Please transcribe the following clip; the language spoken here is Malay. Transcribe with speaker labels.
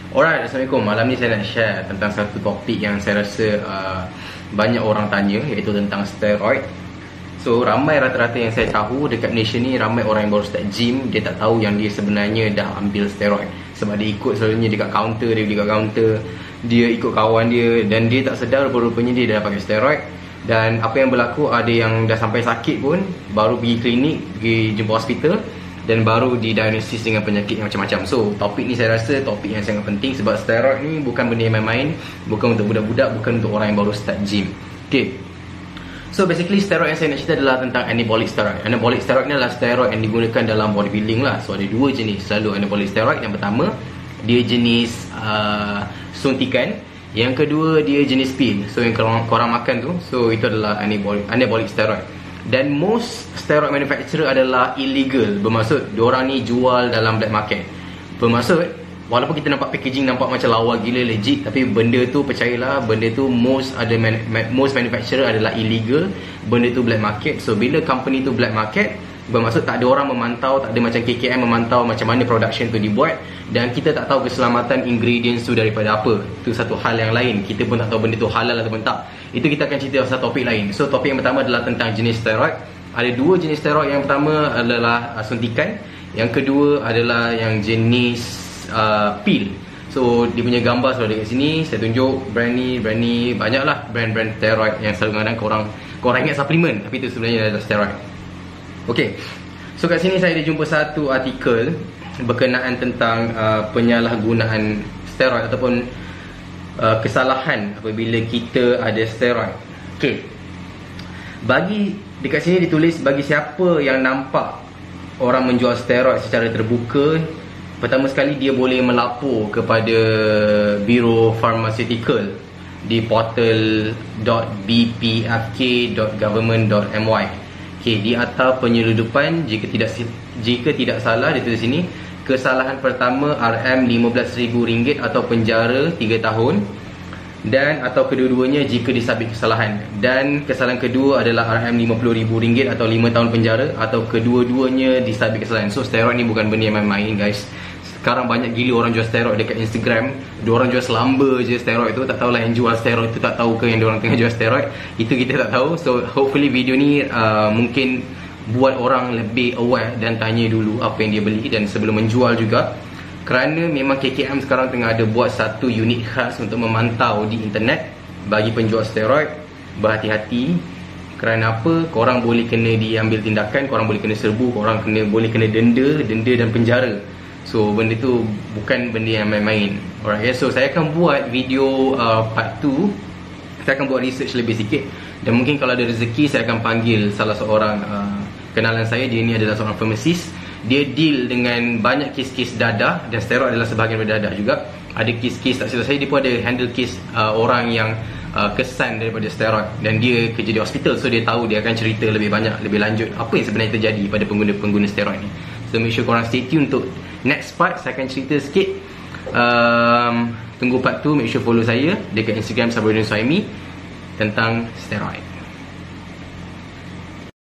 Speaker 1: Alright, Assalamualaikum. Malam ni saya nak share tentang satu topik yang saya rasa banyak orang tanya, iaitu tentang steroid. So, ramai rata-rata yang saya tahu dekat Malaysia ni, ramai orang yang baru start gym, dia tak tahu yang dia sebenarnya dah ambil steroid. Sebab dia ikut selalunya dekat kaunter, dia beli kat kaunter, dia ikut kawan dia, dan dia tak sedar rupanya dia dah pakai steroid. Dan apa yang berlaku, ada yang dah sampai sakit pun, baru pergi klinik, pergi jumpa hospital, dan baru didiagnosis dengan penyakit yang macam-macam. So, topik ni saya rasa topik yang sangat penting, sebab steroid ni bukan benda yang main-main, bukan untuk budak-budak, bukan untuk orang yang baru start gym. Okay, so basically steroid yang saya nak cerita adalah tentang anabolic steroid. Anabolic steroid ni adalah steroid yang digunakan dalam bodybuilding lah. So, ada dua jenis selalu anabolic steroid. Yang pertama, dia jenis suntikan. Yang kedua, dia jenis pil. So, yang korang makan tu, so itu adalah anabolic steroid. Dan most steroid manufacturer adalah illegal. Bermaksud diorang ni jual dalam black market. Bermaksud walaupun kita nampak packaging nampak macam lawa gila, legit, tapi benda tu, percayalah, benda tu most manufacturer adalah illegal. Benda tu black market. So bila company tu black market, bermaksud tak ada orang memantau, tak ada macam KKM memantau macam mana production tu dibuat, dan kita tak tahu keselamatan ingredients tu daripada apa. Itu satu hal yang lain. Kita pun tak tahu benda tu halal ataupun tak. Itu kita akan cerita pasal topik lain. So topik yang pertama adalah tentang jenis steroid. Ada dua jenis steroid. Yang pertama adalah suntikan. Yang kedua adalah yang jenis pil. So dia punya gambar selalu dekat sini. Saya tunjuk brand ni, banyaklah brand-brand steroid yang selalu kadang korang ingat suplemen, tapi itu sebenarnya adalah steroid. Okay, so kat sini saya ada jumpa satu artikel berkenaan tentang penyalahgunaan steroid ataupun kesalahan apabila kita ada steroid. Okay, dekat sini ditulis, bagi siapa yang nampak orang menjual steroid secara terbuka, pertama sekali dia boleh melapor kepada Biro Pharmaceutical di portal.bpfk.government.my. Okay, di atas penyeludupan, jika tidak salah dia tulis sini, kesalahan pertama RM15,000 atau penjara 3 tahun, dan atau kedua-duanya jika disabit kesalahan. Dan kesalahan kedua adalah RM50,000 atau 5 tahun penjara, atau kedua-duanya disabit kesalahan. So steroid ni bukan benda yang main-main, guys. Sekarang banyak gila orang jual steroid dekat Instagram. Diorang jual selamba je steroid tu. Tak tahulah yang jual steroid tu tak tahu ke yang diorang tengah jual steroid. Itu kita tak tahu. So hopefully video ni mungkin buat orang lebih aware dan tanya dulu apa yang dia beli dan sebelum menjual juga. Kerana memang KKM sekarang tengah ada buat satu unit khas untuk memantau di internet bagi penjual steroid. Berhati-hati. Kerana apa? Korang boleh kena diambil tindakan, korang boleh kena serbu, korang boleh kena denda dan penjara. So benda tu bukan benda yang main-main. Alright, so saya akan buat video part 2. Saya akan buat research lebih sikit, dan mungkin kalau ada rezeki saya akan panggil salah seorang kenalan saya. Dia ni adalah seorang pharmacist. Dia deal dengan banyak kes-kes dadah, dan steroid adalah sebahagian daripada dadah juga. Ada kes-kes, tak silap saya, dia pun ada handle kes orang yang kesan daripada steroid, dan dia kerja di hospital. So dia tahu, dia akan cerita lebih banyak, lebih lanjut apa yang sebenarnya terjadi pada pengguna-pengguna steroid ni. So make sure korang stay tune untuk next part. Saya akan cerita sikit. Tunggu part 2. Make sure follow saya dekat Instagram Sabaruddin Suhaimi tentang steroid.